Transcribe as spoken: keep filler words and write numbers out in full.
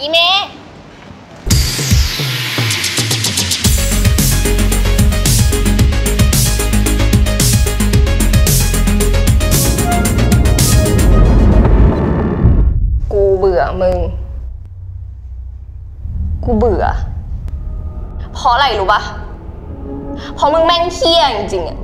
อีเมย์กูเบื่อมึงกูเบื่อเพราะอะไรรู้ปะเพราะมึงแม่งเหี้ยจริงๆอะ